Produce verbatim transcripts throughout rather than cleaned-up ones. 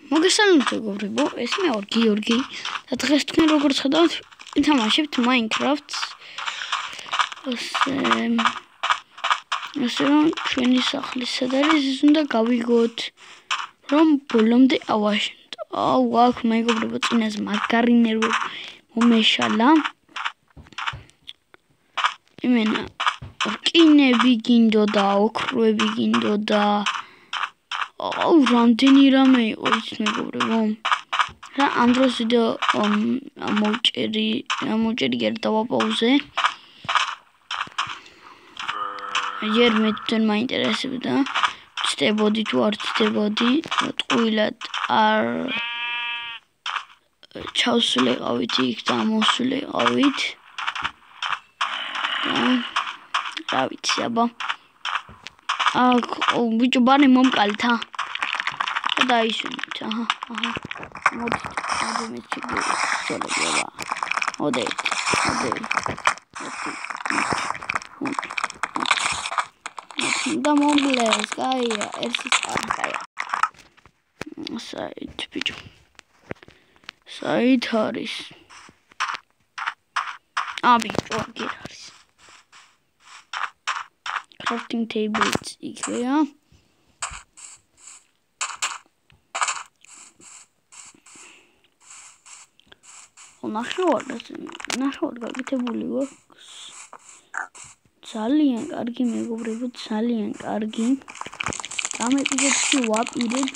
მოგესალმებით მეგობრებო, ეს მე ვარ გიორგი და დღეს თქვენ როგორც ხედავთ, ვთამაშებთ Minecraft-ს. ასე ასე რომ ჩვენი სახლის სად არის, ის უნდა გავიგოთ, რომ ბოლომდე ავაშენოთ. აუ, აქ მეგობრებო, წინას მაგარი ნერვები მომეშალა. იმენა რკინები გინდოდა, ოქროები გინდოდა. აუ, რამდენი რამე იყო ის მეგობრებო. რა ამ დროს ვიდეო ამოვჭერი, ამოვჭერი გერ დავაპაუზე. ჯერ მე თვითონ მაინტერესებდა, ცდებოდი თუ არ ცდებოდი, ტყუილად არ ჩავსულიყავით იქ და მოსულიყავით. რა ვიცი აბა. აქ ბიჭო ბანი მომკალთ ა და დაისუნით აჰა აჰა მოდით მოდით ჩიგდები აბა მოდით მოდით და მომგლეს კაია ერთი კაია საით ბიჭო საით არის ა ბიჭო აქ არის crafting tables იქია ნახევარად ნახევარად გაკეთებული გვაქვს ძალიან კარგი მეგობრებო ძალიან კარგი ამ ეპიზოდში ვაპირებ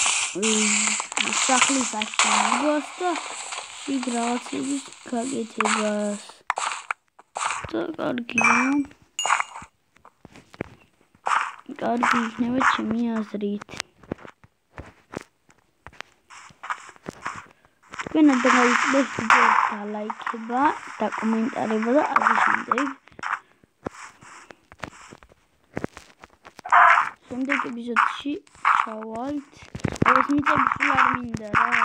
სახლის აშენებას და იქ რაღაცების გაკეთებას და კარგია კარგი იქნება ჩემი აზრით. თქვენ არ დავიწყდეს ვიდეოს დალაიქება და კომენტარება და ამის შემდეგ შემდეგ ეპიზოდში ჩავალთ. ეს მიწები სულ არ მინდა რა.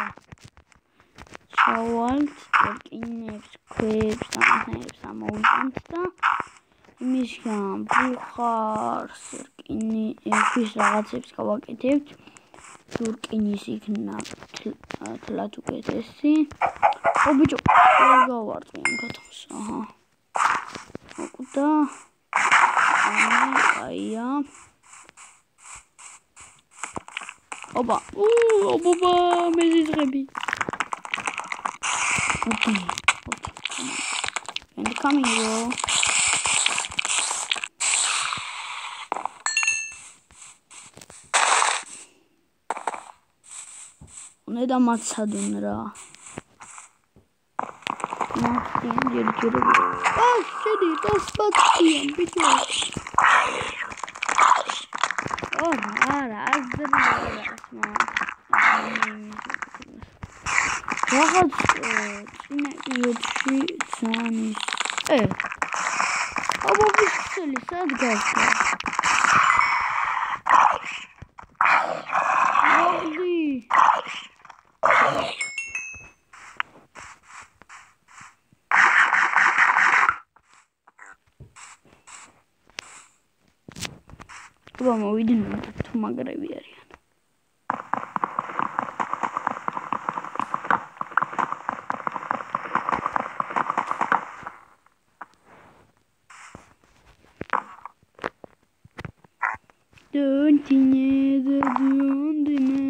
ჩავალთ რკინებს, ქვებს, ამასნაირებს ამოვიტანთ და იმისგან ბუხარს რკინი ქვის რაღაცებს გავაკეთებთ. რკინის იქნა თლათ უკეთესი. ო ბიჭო, ვერ გავარწმიან გათხოვს. აჰა. მოკვდა. აია. ოპა, უ ოპა, მეზიზღები. ოკეი. ოკეი. And coming bro. უნდა დამაცადონ რა. მართიან ჯერჯერობით. ა შედი დასპატიან ბიჭო. ო არა აზრი არა ასმა. რაღაც წინა ეპიზოდში ძანის ე აბა ვისწელი სად გავხდა მოდი აბა მოვიდნენ თუ მაგრები არიან Döndüne, döndüne.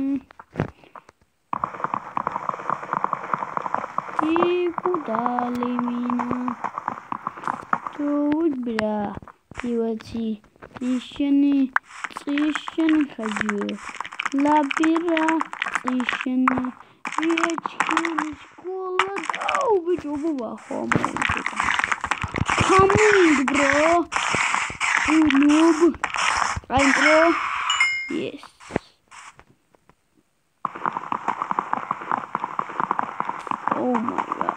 Tikudale mina. Тут бля, пивати, тишины, тишины хожу. Лабира, тишины, вечки, школа, да убить оба хома. Coming, bro. You noob. Right, bro? Yes. Oh my god.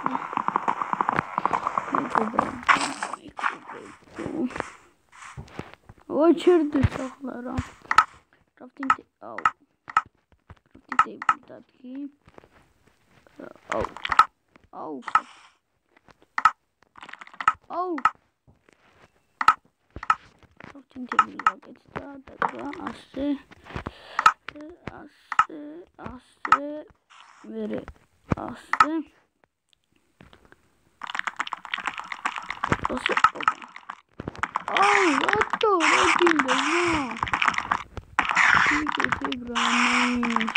Oh, черт, сахара. Crafting table. Oh. Crafting table. That key. Uh, oh. Oh. Oh. Crafting table. Let's start. That's what I say. I say. I say. მერე ასე ასე აი რატო რა გინდა ისეთი გრამი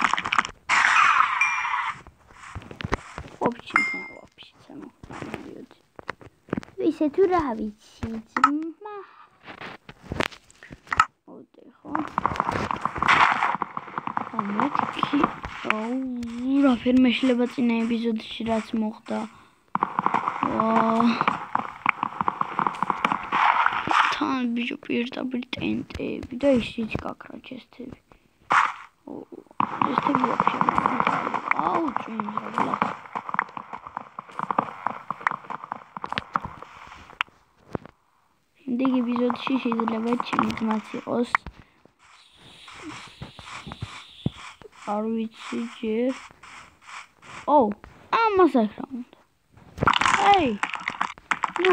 вообще вообще само люди ისე თუ რა ვიცი ძმა ოდეხო ამეთქი აუ რა ფერმე შეიძლება წინა ეპიზოდში რაც მოხდა თან ბიჭო პირდაპირ ტენტები და ისიც გაქრა ჩესტები ჩესტები вообще აუ წინ რა შემდეგ ეპიზოდში შეიძლება ჩემი ძმაც იყოს არ ვიცი ჯერ ო ამას ახლა უნდა ეი ნუ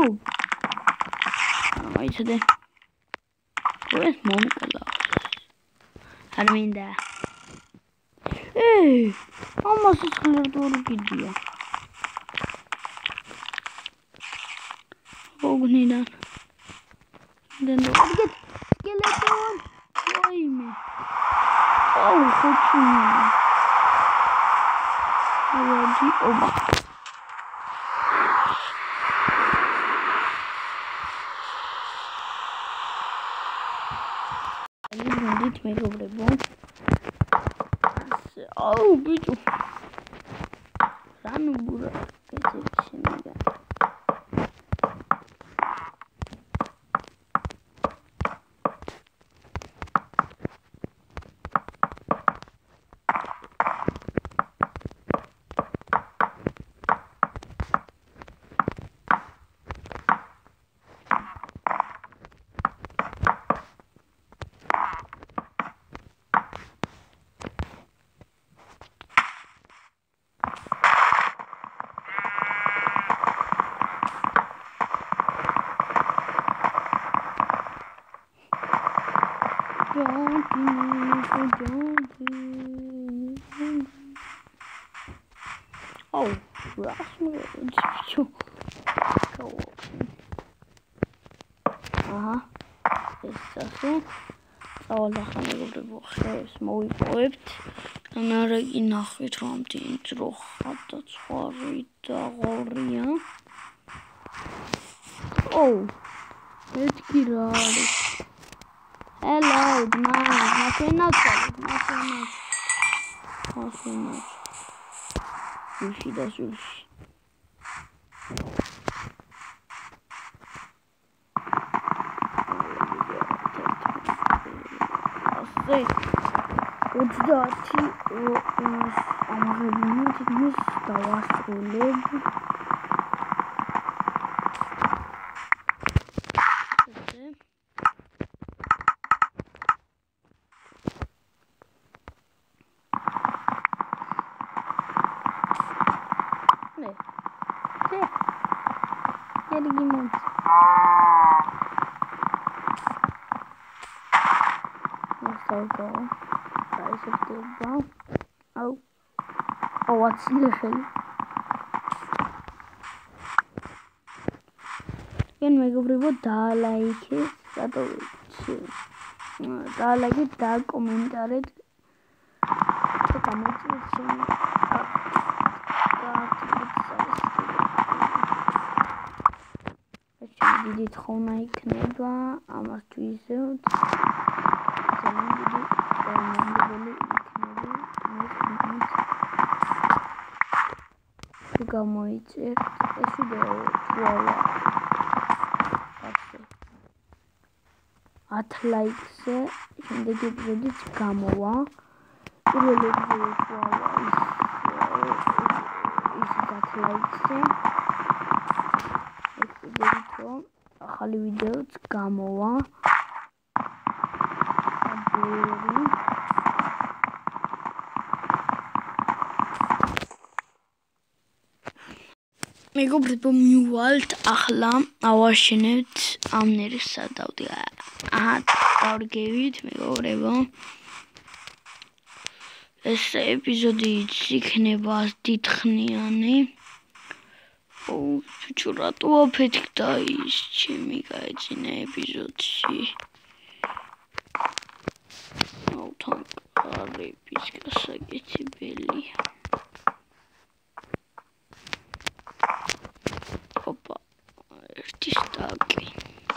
აიცადე ეს მომკლავს არ მინდა ეი ამას ხლერდორი გიდია ოგნიდან Then don't forget skeleton. Why me? Oh, хочу. Подожди, оба. Они будут меня пробовать. Oh, бичу. Рану бура. Это все мега. Oh, rasmus. Aha, ist das so? Oh, da gaan we op de bocht. Dat is mooi gehoord. En dan rijd je nog weer rond in terug. Dat is gewoon ja. Oh, het kiraar. Hello, man. Nothing else. Nothing else. Nothing else. Sushi, da sushi. Assim, o dati os amarramentos me estão assolando. Go. Guys, if they go. Oh. Oh, what's little? Can make up with da like it. That da like it. Da comment it. The comment section. Actually, did it how I can I must use it. გამოიწერ ეს ვიდეო ვავა ათ ლაიქზე შემდეგი ეპიზოდიც გამოვა პირველი ეპიზოდი ვავა ის ის ათ ლაიქზე ეს ვიდეო ახალი ვიდეოც გამოვა მეგობრებო მივალთ ახლა ავაშენებთ ამ ნერის სადავდი აჰა დავდგებით მეგობრებო ეს ეპიზოდიც იქნება დიდხნიანი. ო, ჩუ რატო აფეთქდა ის ჩემი გაეძინა ეპიზოდში. აუ თან კარების გასაკეთებელი. ოპა, ერთი სტაკი.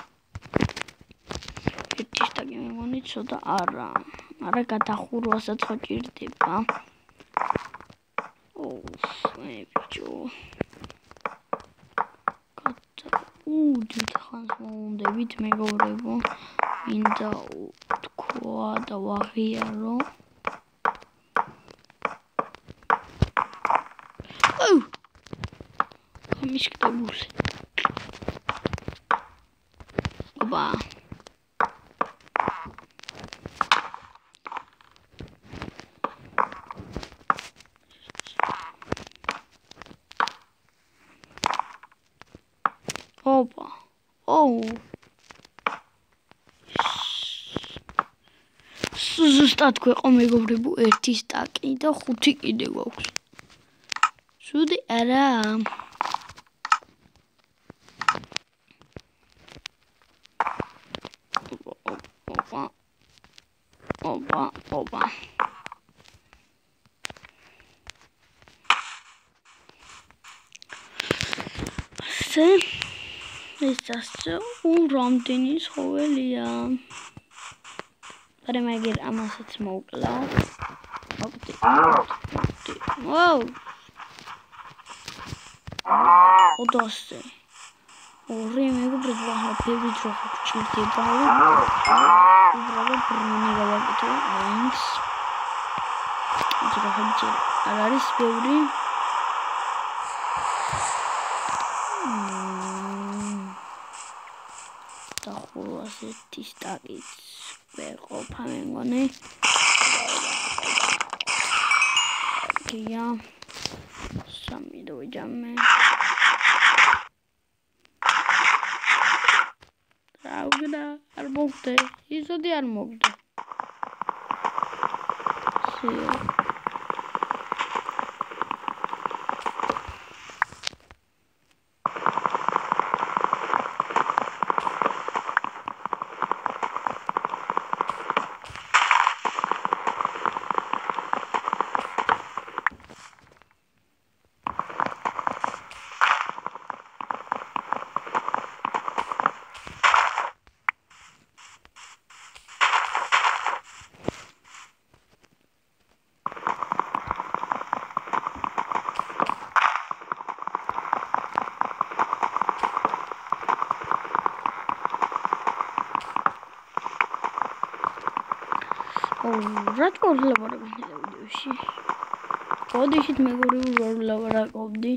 ერთი სტაკი მეგონი ცოტა არა. არა გადახურვასაც ხო ჭირდება. ო, მე ბიჭო. უ დიდხანს მოვუნდებით მეგობრებო. მინდა თქვა და ვაღიარო. ო! გამიშკდებული. ოპა. ოპა. ოუ. ზუსტად გვეყო მეგობრებო ერთი სტაკი და ხუთი კიდე გვაქვს. ცუდი არა. ოპა. ოპა, ოპა. ზე ეს ასე რამდენი ცხოველია. არა მაგერ ამასაც მოვკლა. ოპტი. ვაუ. ოდასე. ორი მეგობრებო ახლა ფერი რო გჭირდება. უბრალოდ ბრუნი გავაკეთო. მაინც. ძროხი არ არის ბევრი. ერთი სტაკიც ვეყოფა მეგონი. გია. სამი დავიჯამე. რაუგდა არ მოგდე. ისოდი არ მოგდე. სიო. რატო ლაბორატორია ვიდეოში? ბოდიშით მეგობრებო ვერ ლაბორატორი.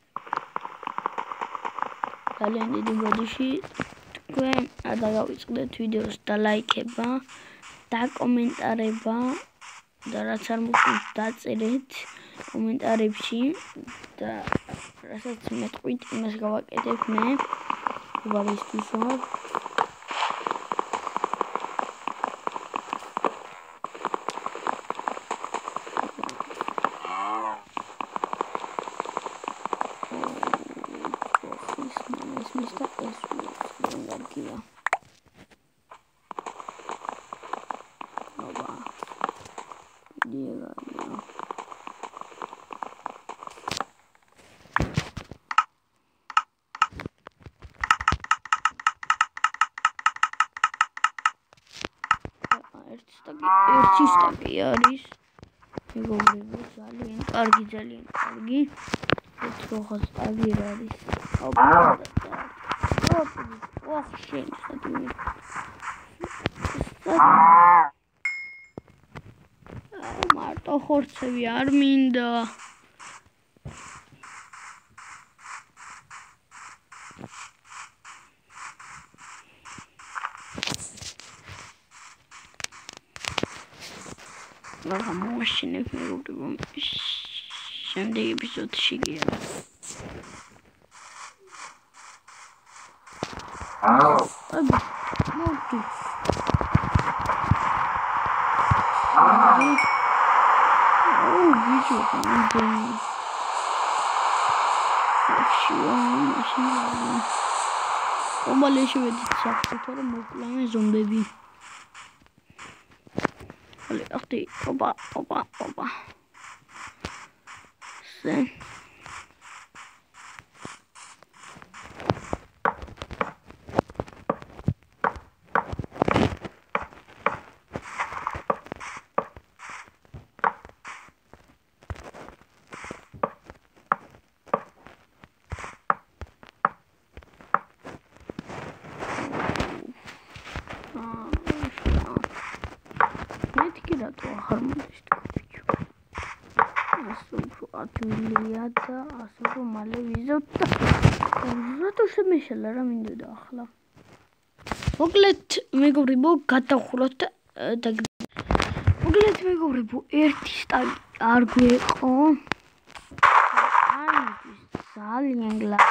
ძალიან დიდი ბოდიში. თქვენ არ დაგავიწყდეთ ვიდეოს და ლაიქება და კომენტარება და რაც არ მოხდით დაწერეთ კომენტარებში და რასაც მეტყვით იმას გავაკეთებ მე. უბავისთვის ვარ. ერთი სტაკი არის. მეგობრებო ძალიან კარგი ძალიან კარგი. ოთხ სტაკი არის. ოპა. ოხ შენ სტაკი. მარტო ხორცები არ მინდა. Daha maşine vurdum. Şimdi episod çekiyor. Abi, ne oldu? Video rein. Ombaleshe vedit sakto თორე მოკლავენ ზომბები. Ole, ახტი, ოპა, ოპა, ოპა. სე. Rato harmonis video. Asu atmiliya da asu male vizota. Rato შემეშალა რა მინდოდა ახლა. მოკლედ მეგობრებო, გადავხროთ და მოკლედ მეგობრებო, ერთი სტაგი არ გვეყო. არის ძალიან გლახი.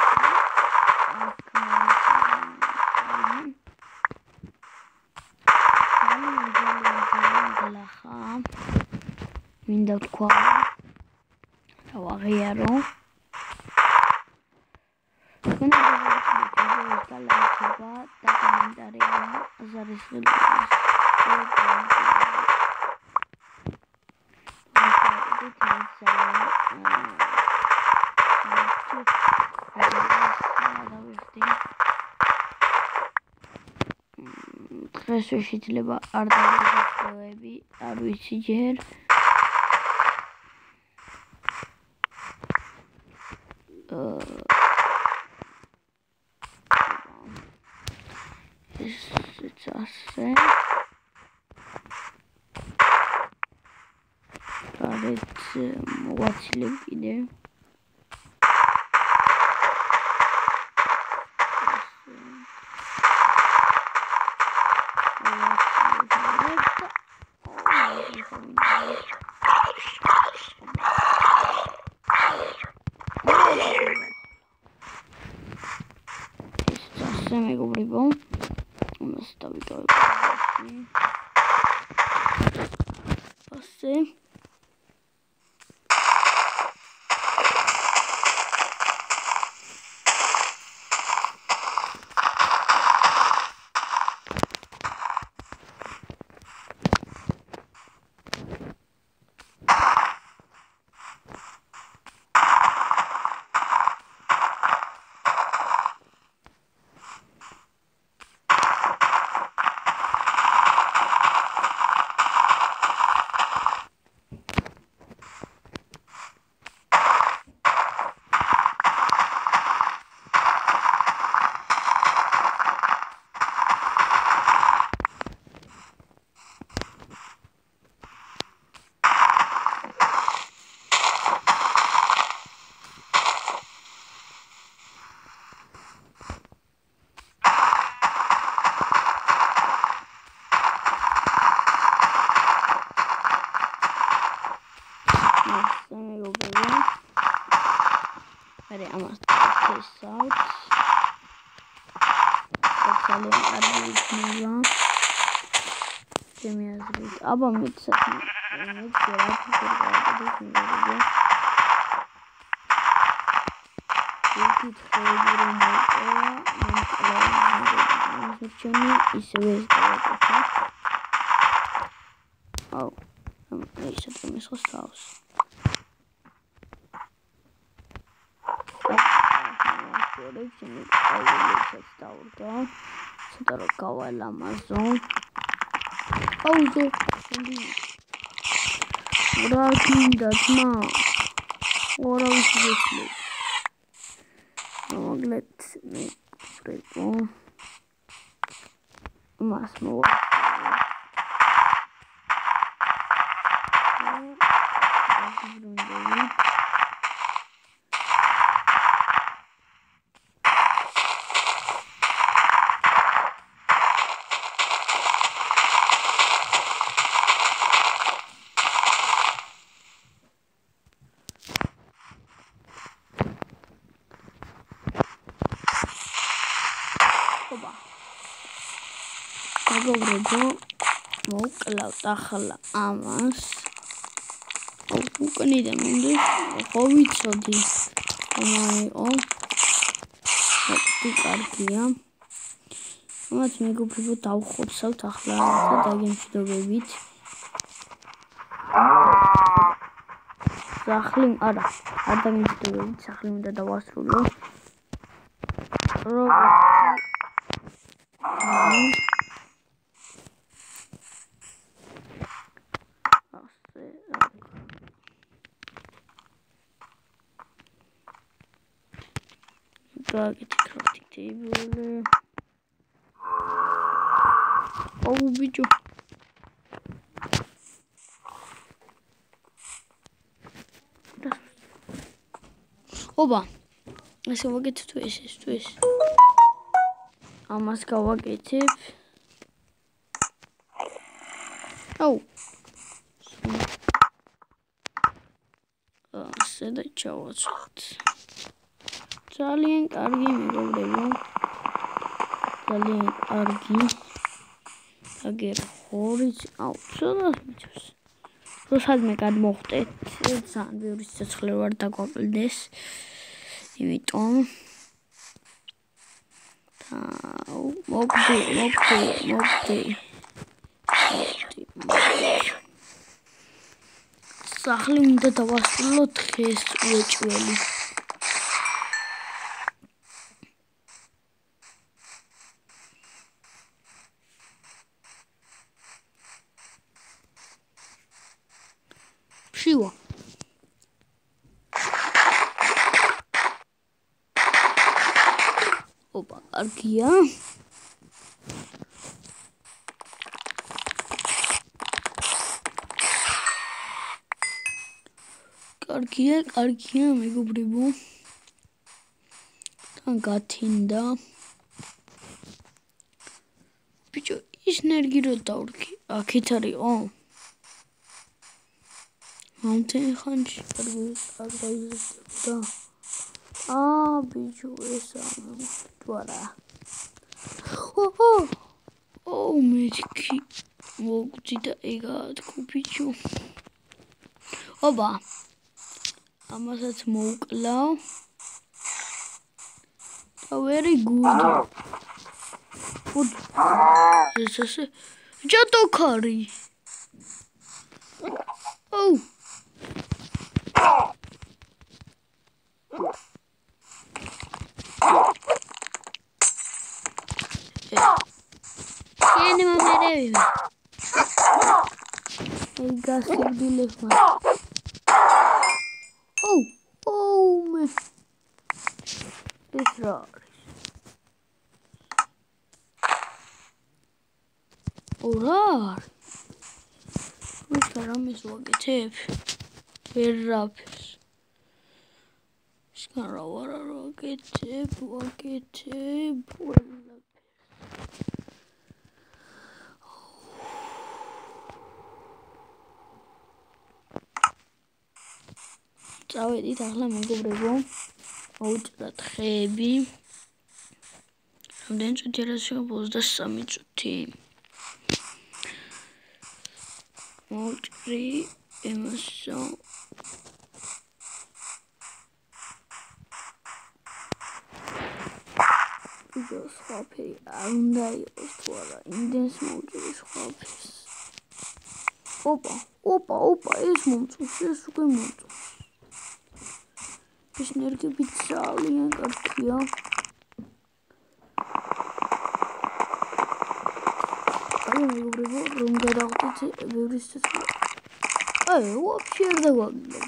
მინდა თქვა და ვაღიარო მენაჯერებს და კომენტარია ზარისხილი დღეს შეიძლება არ დავიწყებები, არ ვიცი ჯერ it's assim. Parece what's left there. It's megobrebo. Nastawi to pasy. Ready, I must take this out. That's a little bit more. Give me a bit. Aba mix it. Mix it up. Take it for a little more. It's a waste of it. Oh, I'm going to set them in house. Collection I will check out down. So that cover Amazon. Also, what are you that now? What are you doing? Now let's make break on. Must move. მეგობრებო, მოკლავთ ახლა ამას. უკნიდან უნდა ხო ვიცოდი ამაიყო ოპტი კარგია მათ მეგობრებო დავხოცავთ ახლა რაღაცა დაგემშვიდობებით სახლი არა არ დაგემშვიდობებით სახლი უნდა დავასრულო როგორ Gageti crafting table. Oh, bicho. Oba. Așa vă găti tu ești, tu ești. Am asca vă găti. Oh. Așa de ce au ațut. ძალიან კარგი მეგობრებო ძალიან კარგი აგერ ხორიც აუ ცოტა მიჩვენს როდესაც მე გადმოვხტეთ ძალიან ბევრი სიცოცხლე ვარ დაგვაკლდეს იმიტომ აუ მოგდი მოგდი მოგდი სახლი უნდა დავასრულოთ დღეს უეჭველი Siła. Opa, kargia. Kargia, kargia, მეგობრებო. თან გათინდა. ბიჭო, ის ნერგი რო დავრქი. აქეთ არისო? Mountain Hunch, ah, bicho, essa tuara. Oh, oh, oh, meki, mogtida egat kupichu. Oba, amasat moklaw. Oh, very good. Good. This is a jato curry. Oh. Yeni mamere mi? Ay gaz sevdiğiyle var. Oh, oh me. Israr. Orar. Uçaramız vakit hep. Verapes. Skara vara vakit hep vakit hep. წავედით ახლა მეგობრებო მოუჭრათ ხეები რამდენი წუთი არის ოცდასამი წუთი მოუჭრი ემასო ვიდეო სხვა ფერი არ უნდა იყოს თუ არა იმდენს მოუჭრი სხვა ფერს ოპა ოპა ოპა ეს მომწონს ეს უკვე მომწონს ეს ნერგები ძალიან კარგია. აი მეგობრებო, რომ გადავხდით ბევრი სიცოცხლე. აი, ვაფშე არ დაგვაგდო.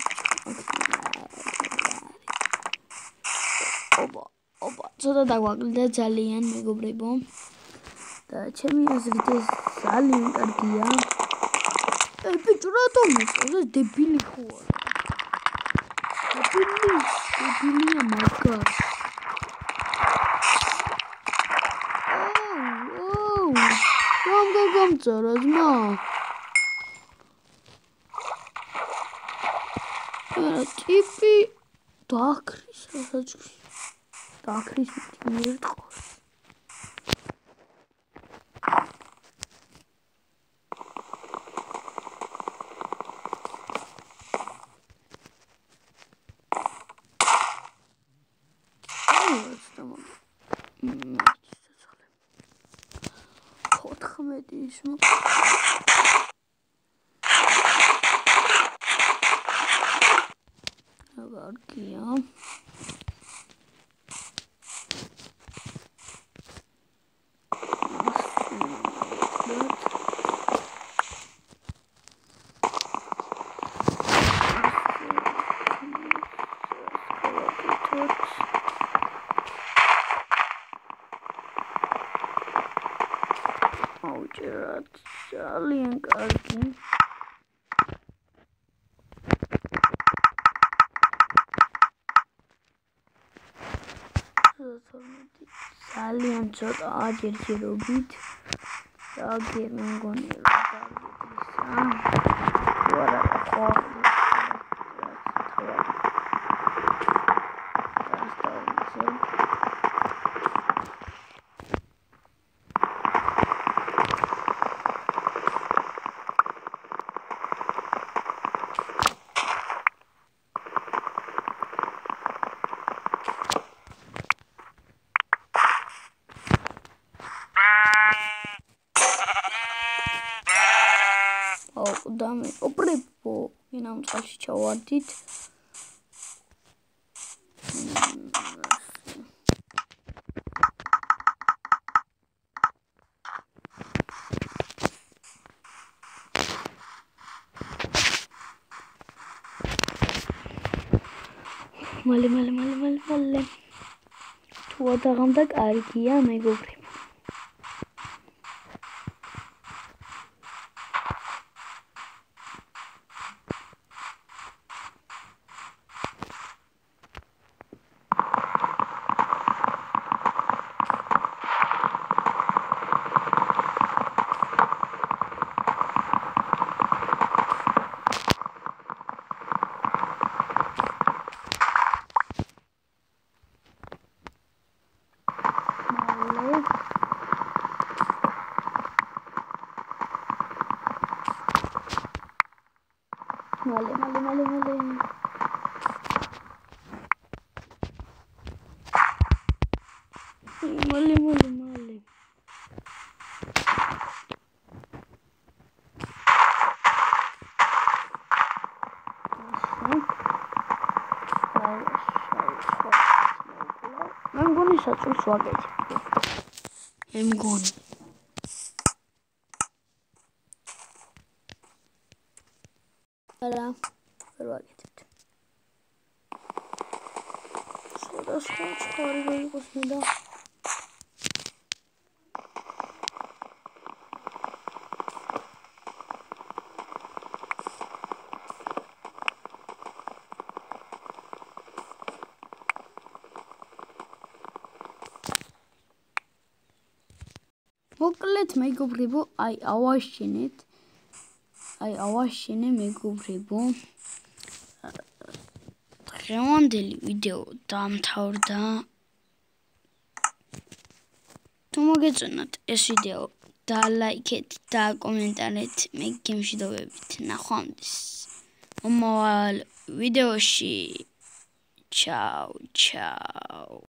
ოპა, ოპა, ცოტა დაგვაგდდა ძალიან მეგობრებო. და ჩემი აზრით ეს ძალიან კარგია. აი, ბიჭო, რატომ მოწონს ეს დებილი ხო არა? დებილი დებილია მაგარ. ოუ, რომ გაგამწარა ძმა? არა, ტიპი დაქრის რასაც დაქრის მიერ ტყავს. ის კარგია. აუჭერად ძალიან კარგი. ძალიან ცოტა აჯერჯერობით აგერ მე მგონი რომ დაგიდისა ვარა ხო Dame, oprepo, inam წყალში ჩავარდით. მალე მალე მალე მალე მალე თუ ადაღამდა კარგია მეგობრებო. Male, male, male, male. Male, male, male. I'm going to shut your swagger. I'm going. არა ვერ ვაკეთებთ. სხვადასხვა წყარი რო იყოს მინდა. მოკლედ მეგობრებო, აი ავაშენეთ. აი ავაშენე მეგობრებო. დღევანდელი ვიდეო დამთავრდა. თუ მოგეწონათ ეს ვიდეო, დალაიქეთ და კომენტარეთ, მე გემშვიდობებით ნახვამდის. მომავალ ვიდეოში. Ciao, ciao.